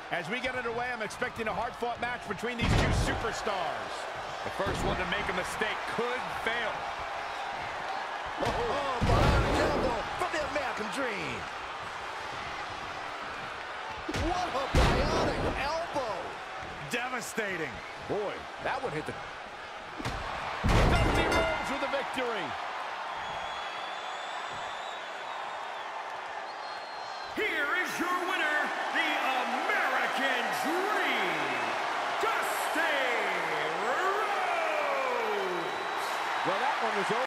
As we get underway, I'm expecting a hard-fought match between these two superstars. The first one to make a mistake could fail. Oh, bionic elbow from the American Dream. What a bionic elbow. Devastating. Boy, that one hit the... Dusty Rhodes with the victory. Here is your winner, the American Dream, Dusty Rhodes. Well, that one was over.